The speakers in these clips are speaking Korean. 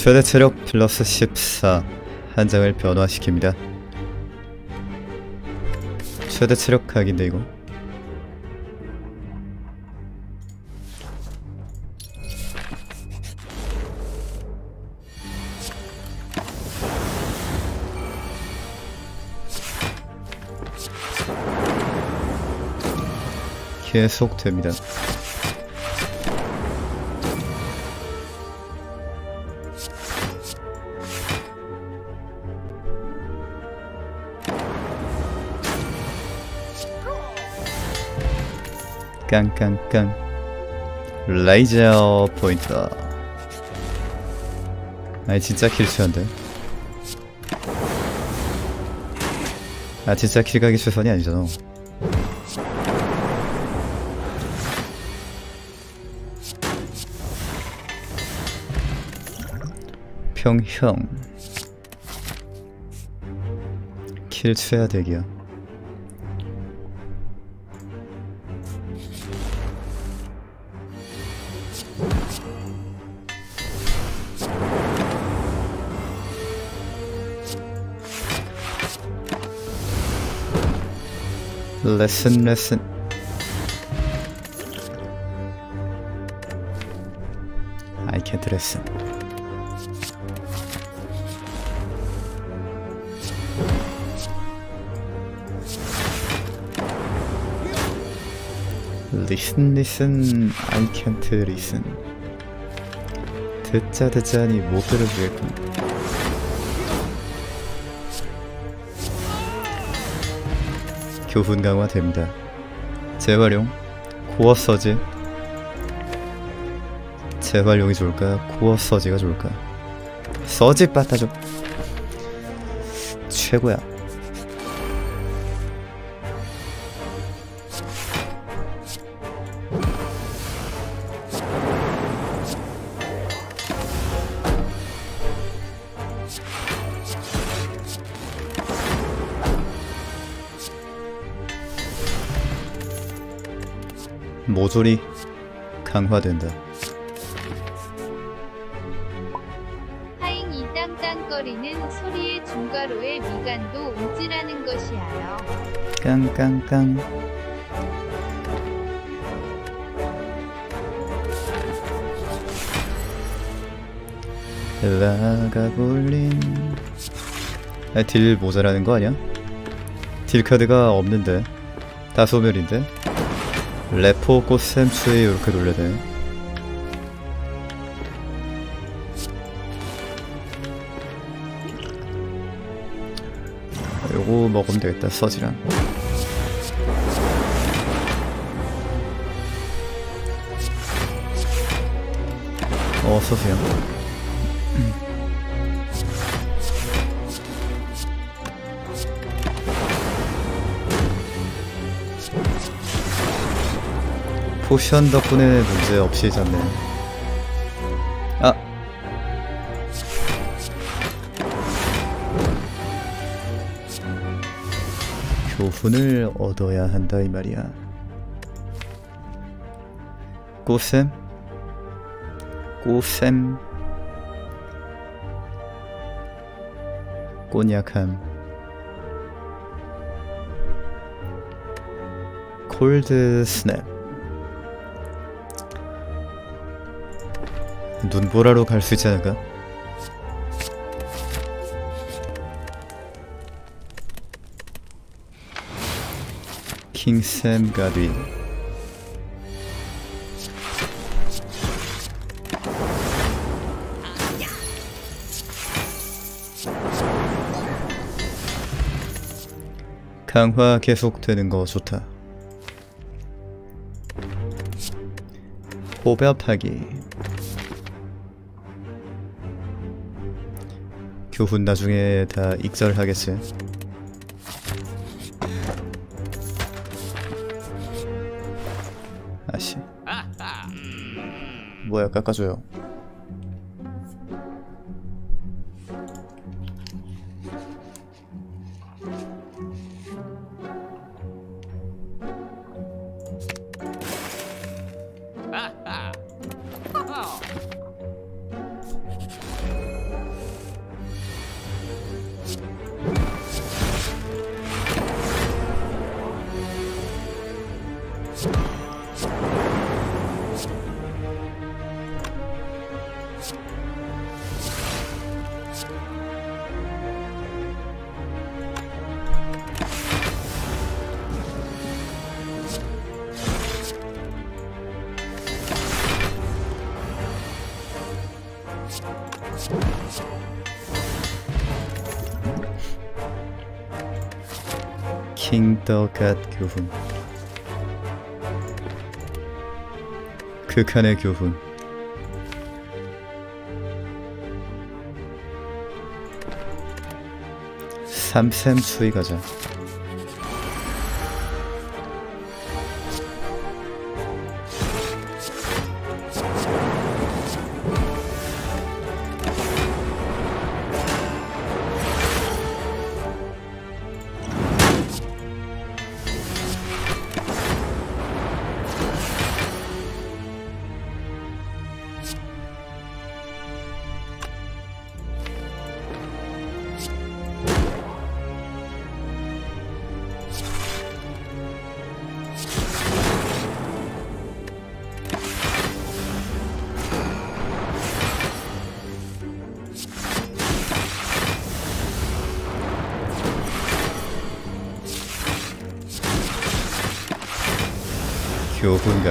최대 체력 플러스 14 한 장을 변화시킵니다. 최대 체력 각인데 이거 계속 됩니다. 깡깡깡 레이저 포인트. 아니 진짜 킬추한데. 아 진짜 킬각이 최선이 아니잖아. 평형 킬추야 대기야. 레슨 I can't listen. listen I can't listen. 듣자니 못 들어주겠군. 교훈 강화 됩니다. 재활용 코어 서지. 재활용이 좋을까? 코어 서지가 좋을까? 서지 빠따줘. 최고야. 모조리 강화된다. 하잉 이 땅땅거리는 소리의 중괄호의 미간도 움찔하는 것이야요. 깡깡깡. 라가골린. 아, 딜 모자라는 거 아니야? 딜 카드가 없는데 다 소멸인데? 레포 꽃샘 추에 이렇게 돌려대. 요거 먹으면 되겠다. 서지랑 어서오세요. 포션 덕분에 문제 없이 잡네. 아! 교훈을 얻어야 한다 이 말이야. 꽃샘? 꽃샘? 꼰약함. 콜드 스냅. 눈보라로 갈 수 있지 않을까? 킹샘 가드윈. 강화 계속되는 거 좋다. 호흡하기. 교훈 나중에 다 익절하겠지. 아씨. 뭐야 깎아줘요. 킹더갓 교훈. 극한의 교훈. 삼샘 추위 가자. 교훈각.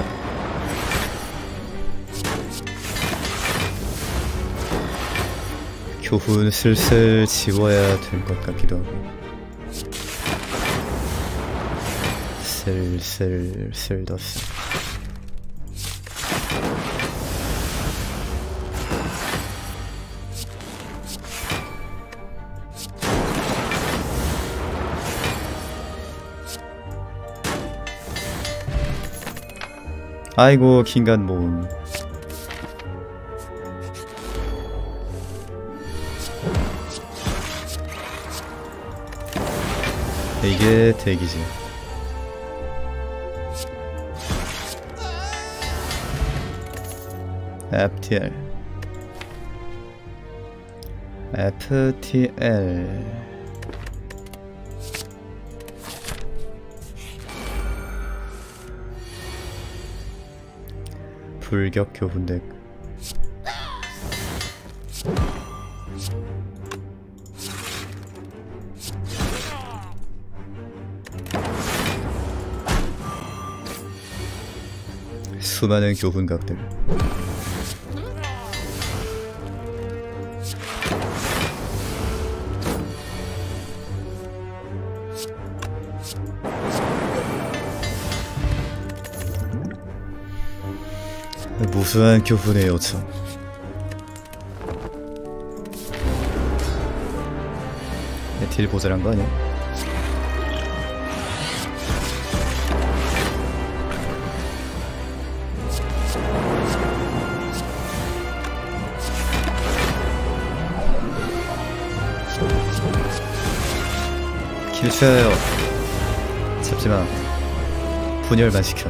교훈 슬슬 지워야 될 것 같기도 하고. 슬슬. 아이고 긴간 모음. 이게 대기지. FTL 불격 교훈덱. 수많은 교훈각들. 무수한 교훈의 요청. 딜 모자란 거 아니야? 길쳐요. 잡지마. 분열만 시켜.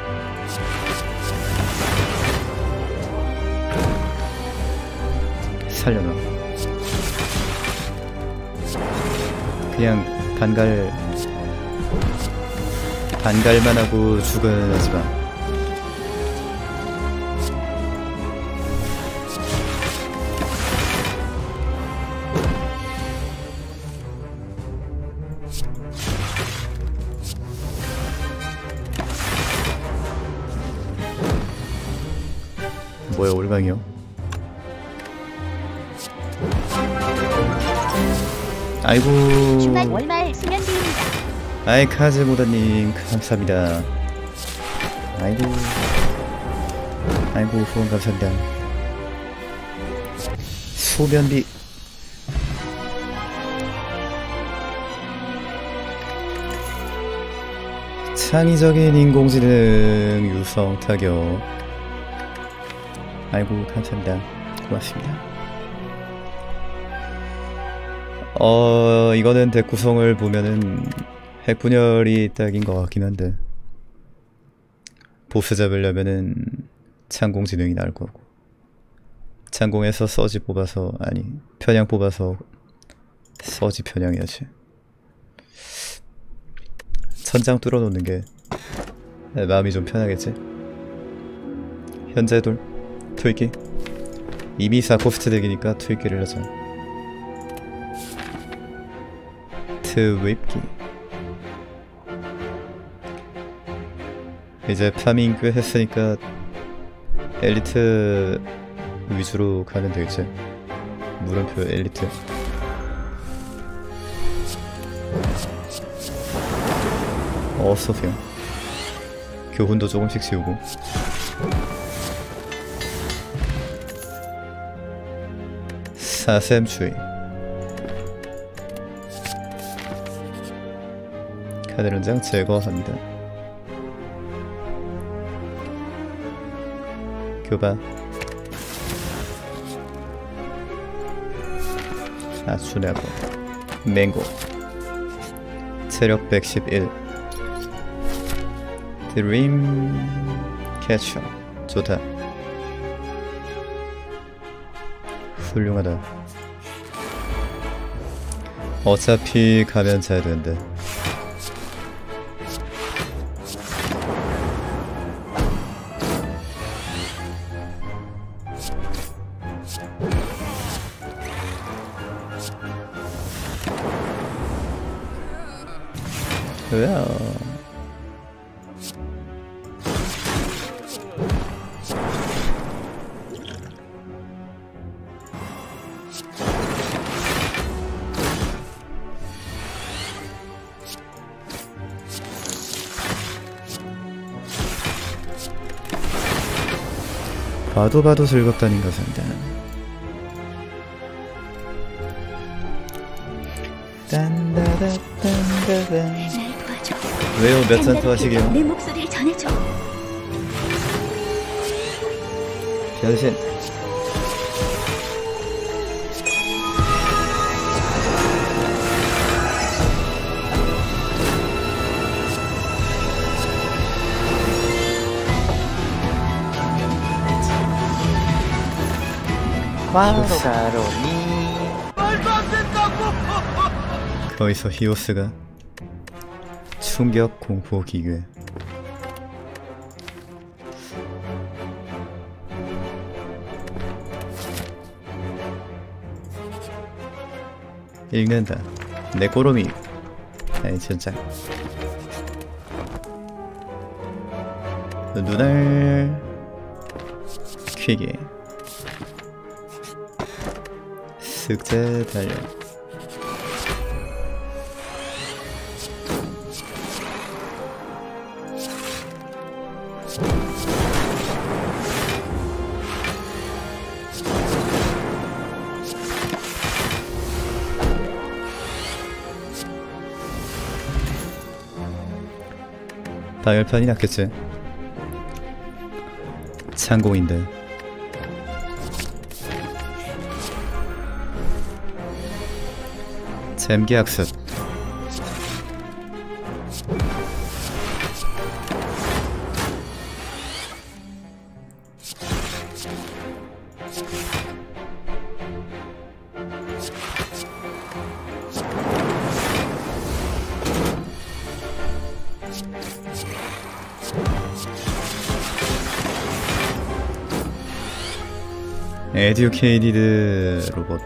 살려놔. 그냥 반갈만 하고 죽어나지마. 뭐야 올방이요? 아이고. 주말 월말 수면비입니다. 아이 카즈보다님 감사합니다. 아이고 후원 감사합니다. 소변비. 창의적인 인공지능 유성 타격. 아이고 감사합니다. 고맙습니다. 이거는 덱 구성을 보면은 핵분열이 딱인 것 같긴 한데, 보스 잡으려면은 창공지능이 나을 거고, 창공에서 서지 뽑아서, 아니 편향 뽑아서 서지 편향해야지. 천장 뚫어놓는 게 마음이 좀 편하겠지. 현재 돌, 풀기, 이미 4코스트 덱이니까 투입기를 하자. 투입기. 이제 파밍 꽤 했으니까 엘리트 위주로 가면 되겠지. 물음표 엘리트. 어서오세요. 교훈도 조금씩 지우고. 사셈추이. 카드 한 장 제거합니다. 교바. 아수나고. 맹고. 체력 111. 드림 캐쳐. 좋다. 훌륭하다. 어차피 가면 자야 되는데. 으아. 봐도 즐겁다는 것입니다. 딴다다딴다단. 날 도와줘. 왜요? 몇 잔 하시게요? 내 목소리를 전해줘. 변신. 과로가로니 거기서 히오스가 충격 공포 기괴. 읽는다. 내 꼬롬이. 아니 진짜. 눈알 퀴기. 슥제 달려. 방열판이 낫겠지. 창공인데. 잼기 학습. 에듀케이티드 로봇.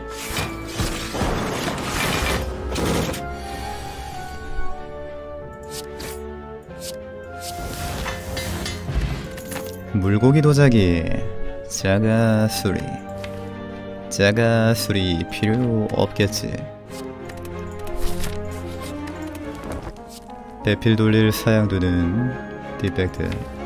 물고기 도자기. 자가수리. 자가수리 필요 없겠지. 배필 돌릴 사양도는 디펙트.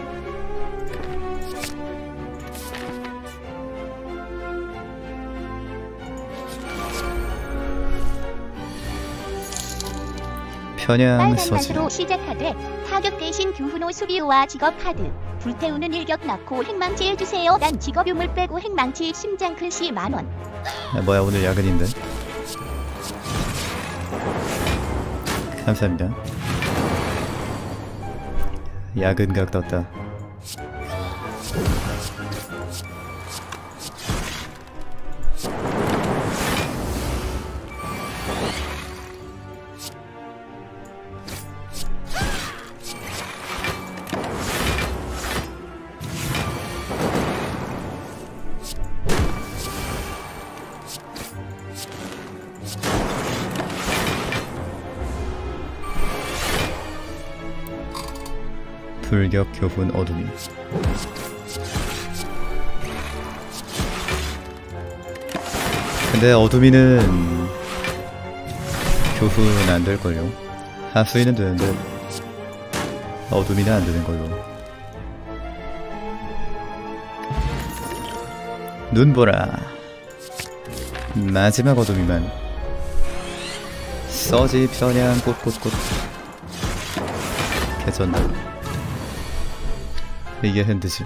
편향 빨간 서지. 맛으로 시작하되 타격 대신 교훈호 수비호와 직업 카드. 불태우는 일격 넣고 핵망치 해주세요. 난 직업 유물 빼고 핵망치 심장 큰 시 만원. 아, 뭐야 오늘 야근인데. 감사합니다. 야근각 떴다. 불격 교훈 어둠이. 근데 어둠이는 교훈 안 될걸요. 하수이는 되는데 어둠이는 안 되는 걸로. 눈보라. 마지막 어둠이만. 써지 편향 꽃꽃꽃. 개쩐다. 이게 핸드지.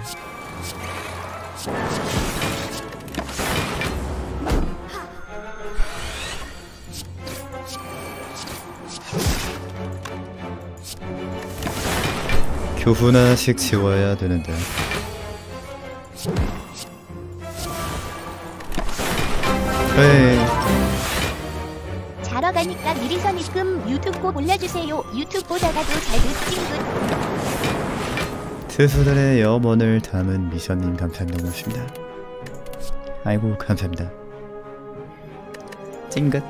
교훈 하나씩 지워야 되는데. 에이. 자러 가니까 미리 선입금 유튜브 꼭 올려주세요. 유튜브 보다가도 잘 듣긴 듯. 트수들의 염원을 담은 미션님 감사합니다. 고맙습니다. 아이고 감사합니다. 찡긋.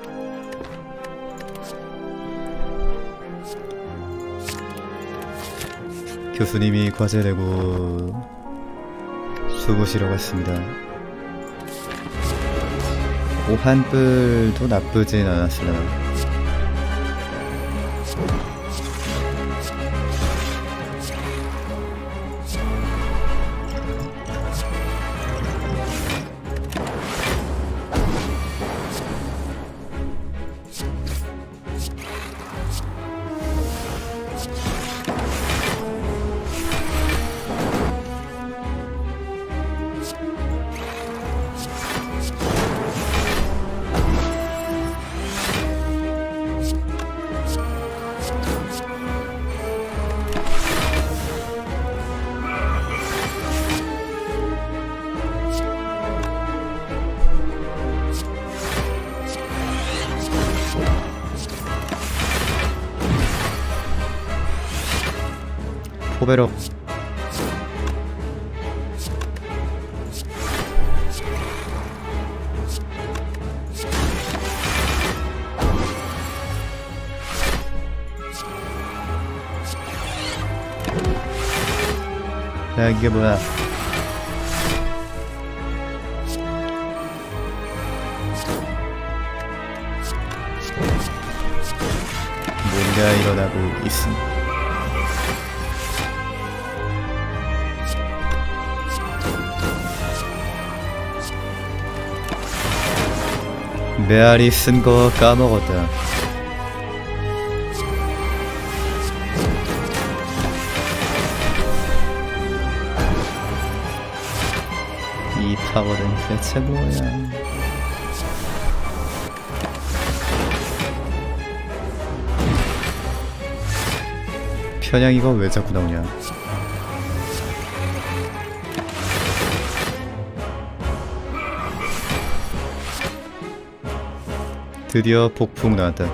교수님이 과제 내고 수고시러 갔습니다. 오한뿔도 나쁘진 않았으나 포베럭. 야 이게 뭐야. 뭔가 일어나고 있음. 메아리 쓴 거 까먹었다. 이 파워는 대체 뭐야. 편향이가 왜 자꾸 나오냐. 드디어 폭풍 나왔다.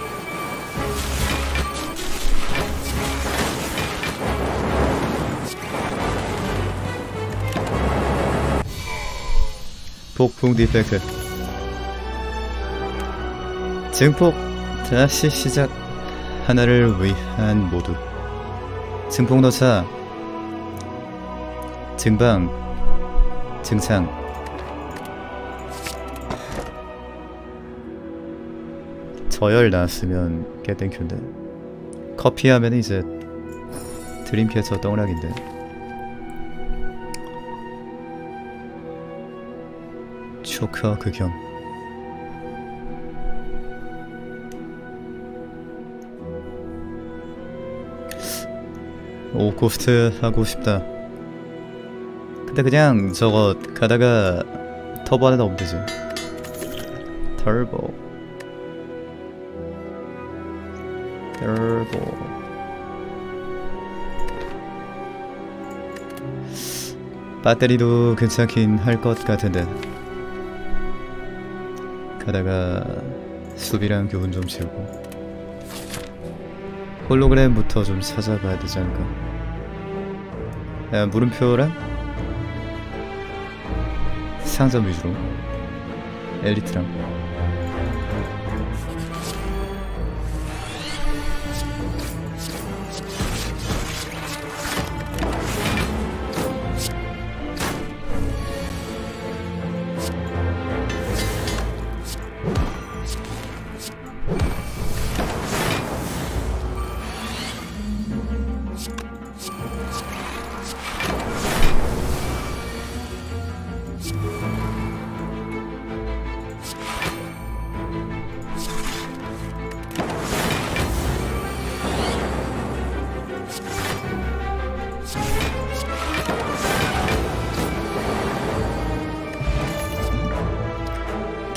폭풍 디펙트. 증폭 다시 시작. 하나를 위한 모두. 증폭 넣자. 증방. 증상. 저열 나왔으면 개땡큐인데. 커피 하면 이제 드림캐쳐 떡락인데. 초커 극혐. 오 고스트 하고 싶다. 근데 그냥 저거 가다가 터보 안에 넣으면 되지. 터보. 배터리도 괜찮긴 할 것 같은데. 가다가 수비랑 교훈 좀 채우고 홀로그램부터 좀 찾아봐야 되지 않을까. 야, 물음표랑 상점 위주로 엘리트랑.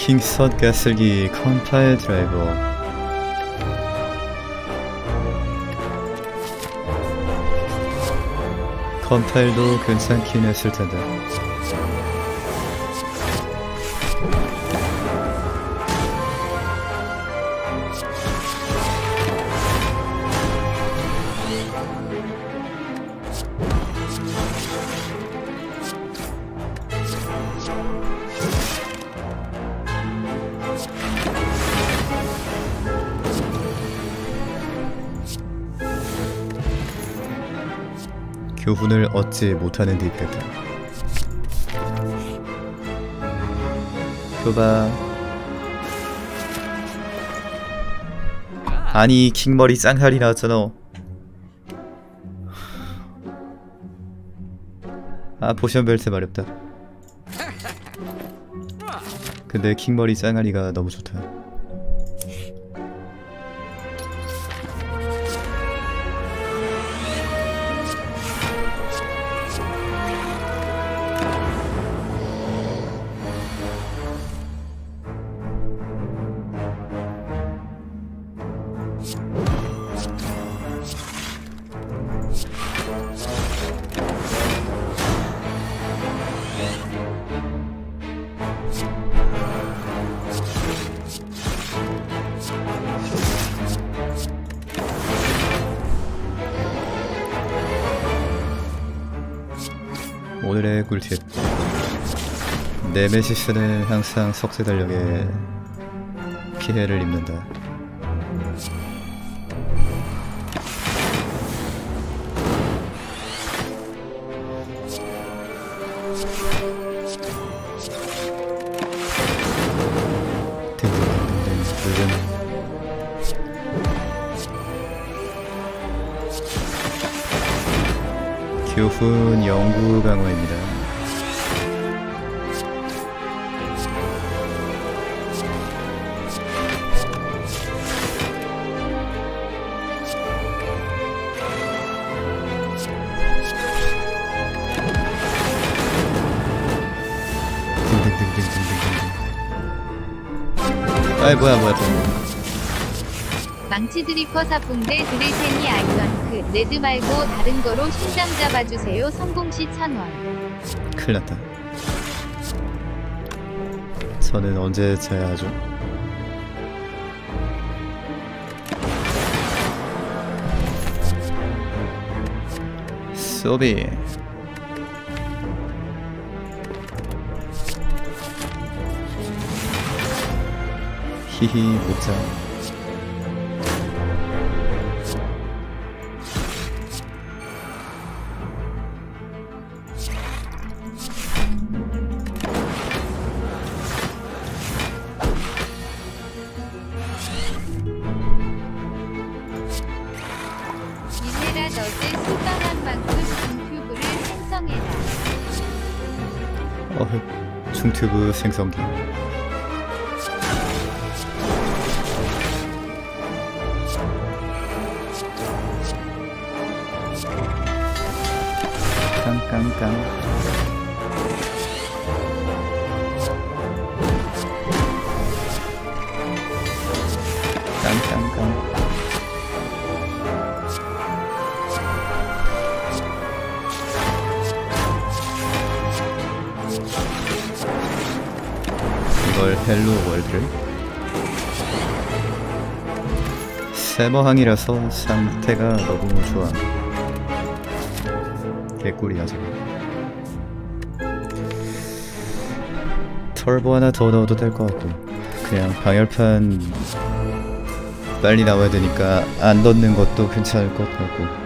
킹선 가슬기 컴파일 드라이버. 컴파일도 괜찮긴 했을 텐데. 교훈을 얻지 못하는 디펙트. 교바. 아니 킹머리 쌍칼이 나왔잖아. 아 포션 벨트 마렵다. 근데 킹머리 쌍칼이가 너무 좋다. 오늘의 꿀팁. 네메시스는 항상 석쇠 달력에 피해를 입는다. 교훈 연구 강화입니다. 아이 뭐야. 망치 드리퍼 사풍대 드레센이 아이언크 레드 말고 다른 거로 심장 잡아주세요. 성공시 1000원. 큰일났다. 저는 언제 자야 하죠? 소비. 히히 못자. 이세라 너제 수강한 만큼 중튜브를 생성해라. 중튜브 생성기. 깡깡깡. 깡깡깡. 이걸 헬로 월드를 세머항이라서 상태가 너무 좋아. 개꿀이야 저거. 털보 하나 더 넣어도 될 것 같고, 그냥 방열판 빨리 나와야 되니까 안 넣는 것도 괜찮을 것 같고.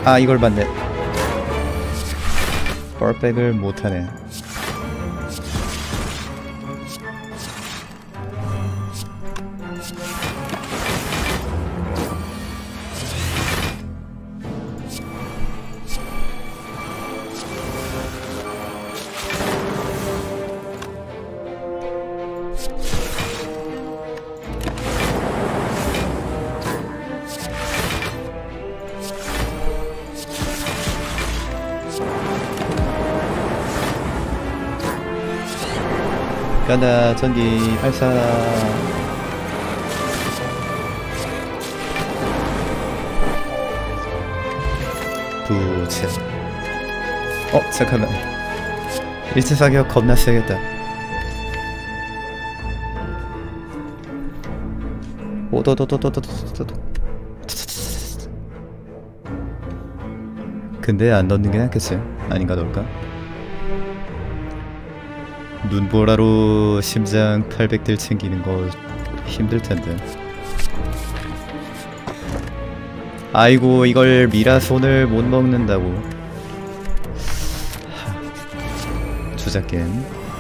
아 이걸 봤네. 뻘백을 못하네. 간다. 전기 발사. 부채. 잠깐만. 일체 사격 겁나 세겠다. 오도도도도도도도도. 근데 안 넣는 게 낫겠지? 아닌가 넣을까? 눈보라로 심장 800딜 챙기는 거 힘들 텐데. 아이고 이걸 미라손을 못 먹는다고. 주작겜.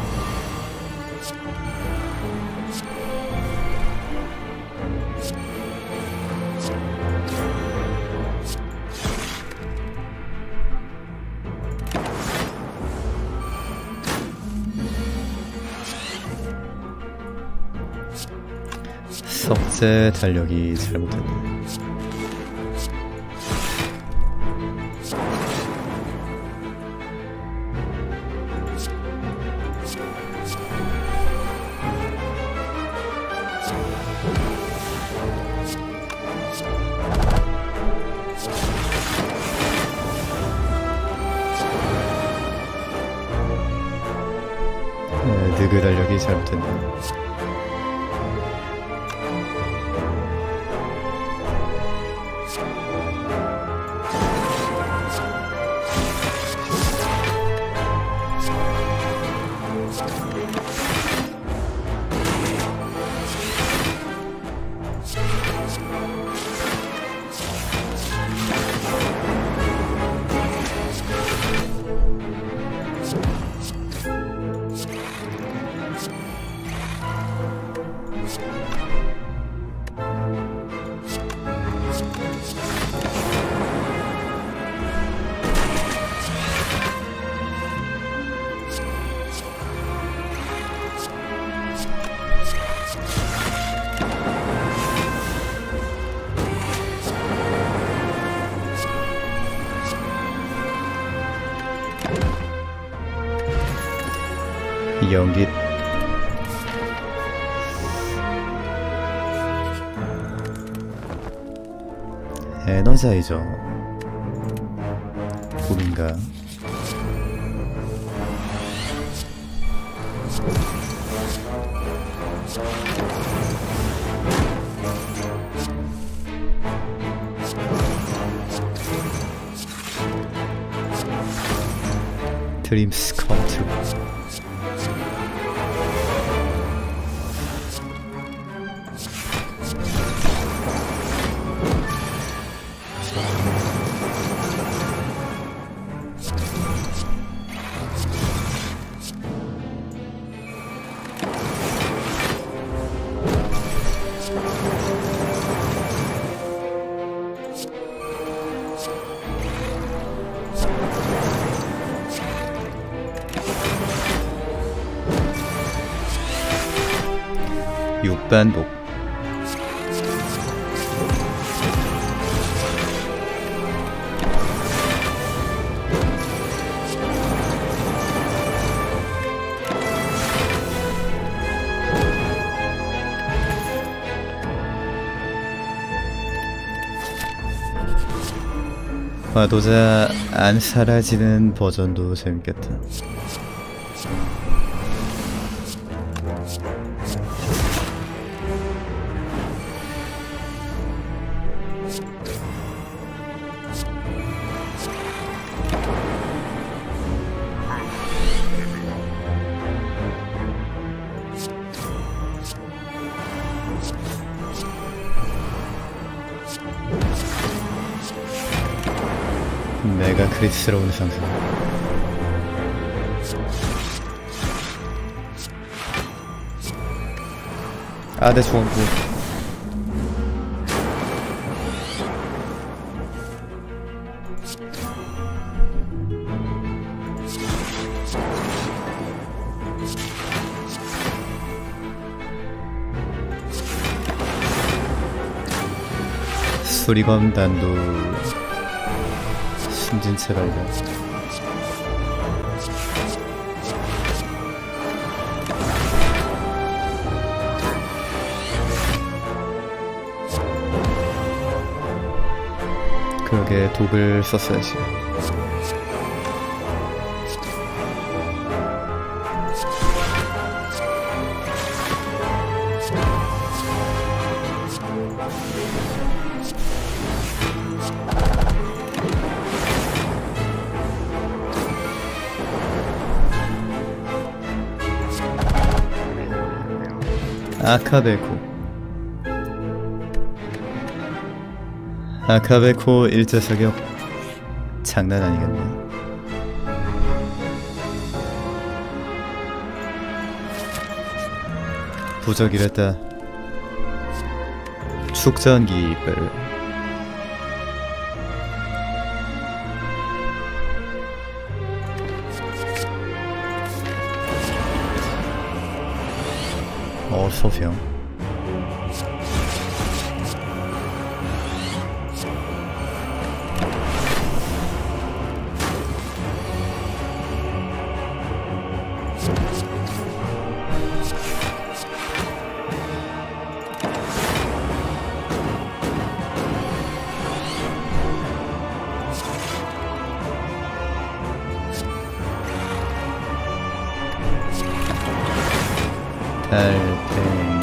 석재 달력이 잘못됐네. 느그 달력이 잘못됐네. 연기. 에너자이저 꿈인가? 드림스 컴투. 육반복. 과도자 안 사라지는 버전도 재밌겠다. 내가 그리스러운 상상. 아, 내 중앙부. 수리검 단도 숨진 채 발견. 그러게 독을 썼어야지. 아카베코 일제 사격 장난 아니겠네. 부적이랬다. 축전기 이빨. 소평. 달팽이.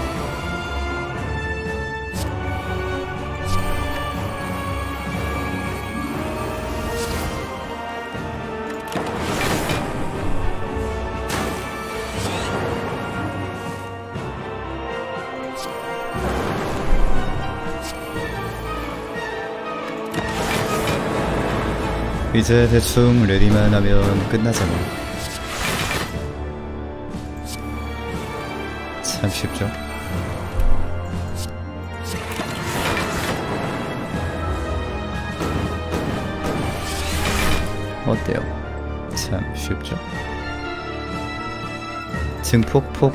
이제 대충 레디만 하면 끝나잖아. 참 쉽죠? 어때요? 참 쉽죠? 증폭폭.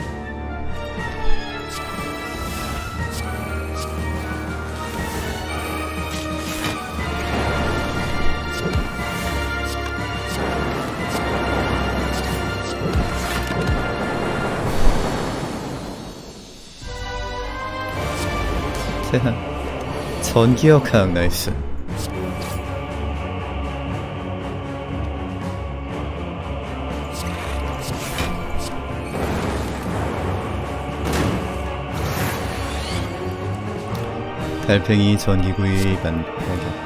전기역학 나이스. 달팽이 전기구이 발견.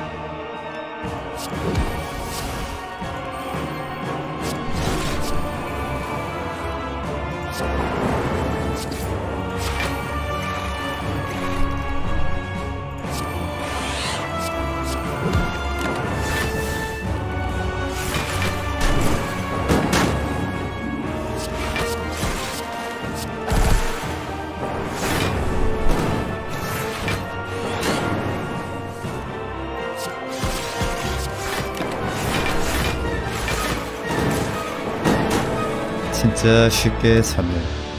진짜 쉽게 참여.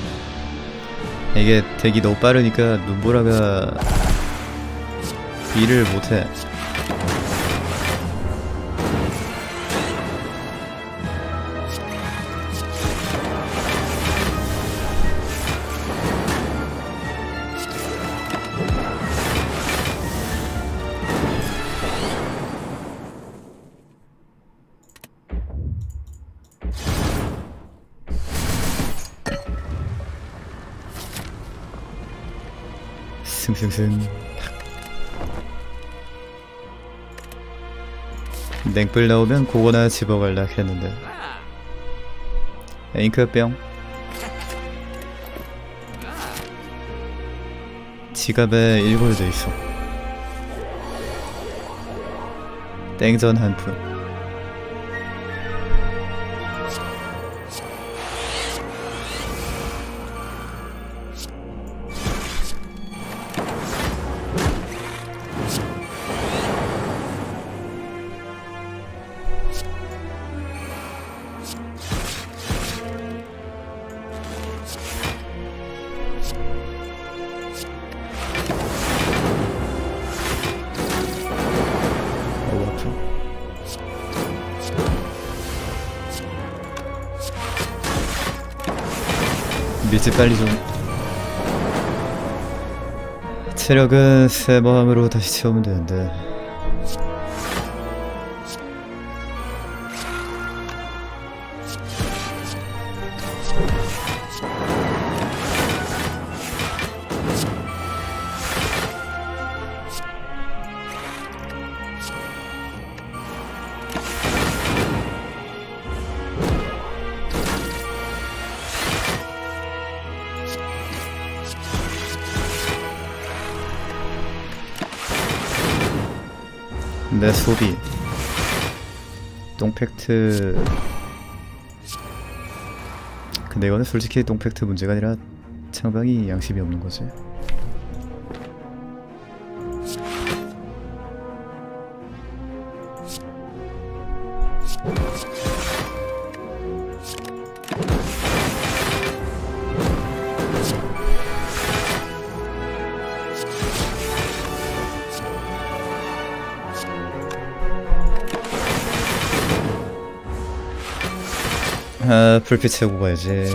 이게 대기 너무 빠르니까 눈보라가 일을 못해. 승승승. 냉불 나오면 그거나 집어갈라 했는데. 잉크병. 지갑에 1골드 있어. 땡전 한 푼. 밀집 빨리 좀. 체력은 새 마음으로 다시 채우면 되는데. 내 소비 똥팩트. 근데 이거는 솔직히 똥팩트 문제가 아니라 창방이 양심이 없는 거지. 아, 불빛 채우고 가야지.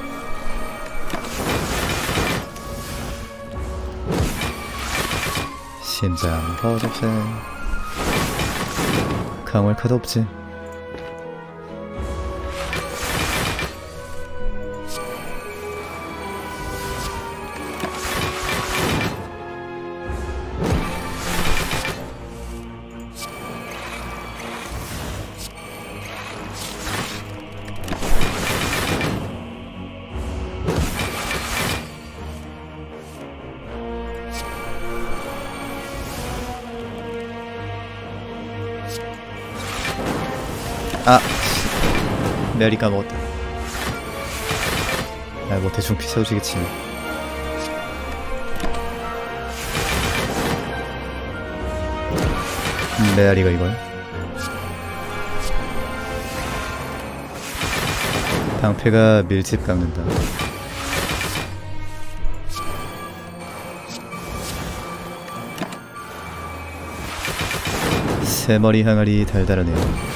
심장 버접세. 강월 카드 없지. 아, 메리 까먹었다. 아, 뭐 대충 피 세워지겠지. 메아리가 이걸. 방패가 밀집 깎는다. 새머리 항아리 달달하네요.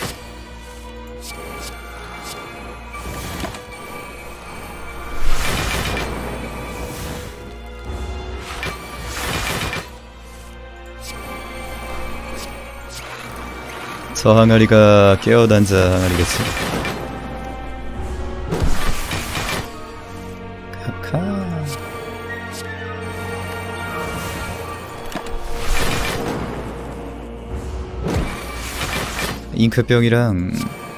저 항아리가 깨어단자 항아리겠지. 카카. 잉크병이랑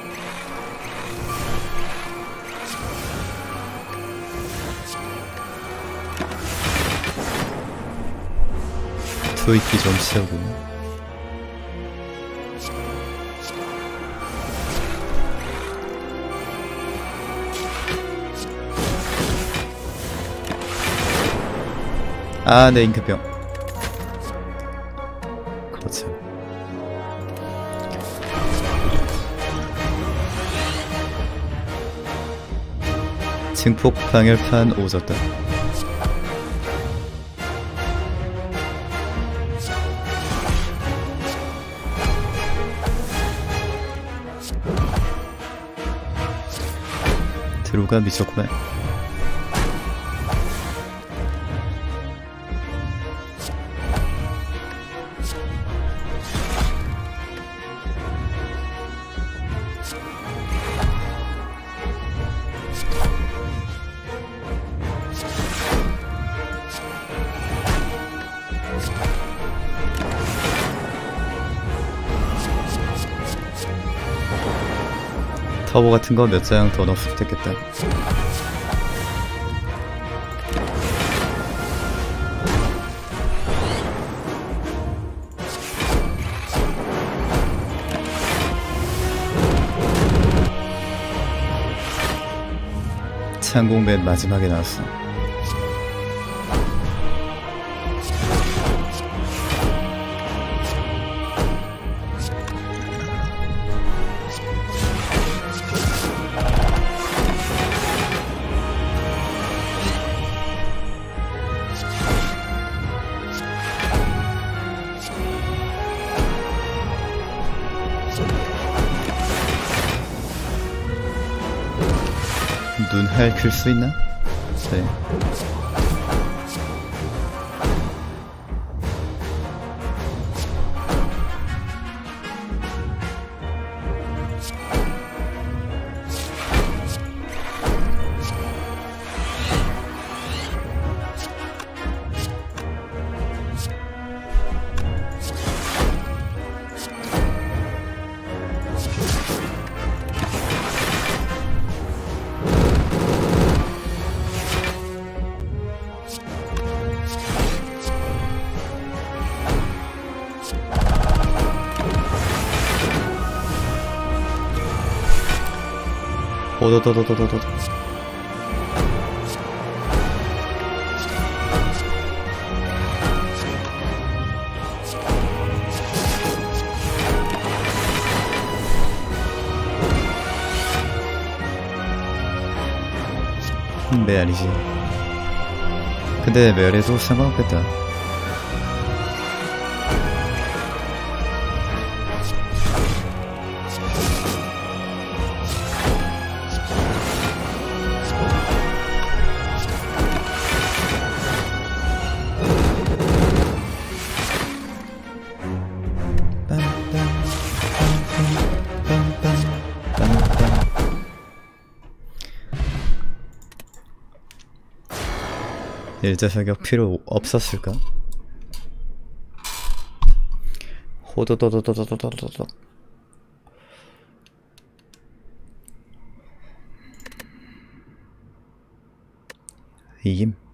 투입기 좀 채우고. 아, 네, 잉크병. 그렇죠. 증폭 방열판 오졌다. 드루가 미쳤구만. 터보 같은 거 몇 장 더 넣었으면 됐겠다. 창공 맨 마지막에 나왔어. 눈 핥을 수 있나? 네. 오도도도도도도. 메아리지. 근데 메아리도 상관없겠다. 일자 사격 필요 없었을까? 호도도도도도도도도. 이김.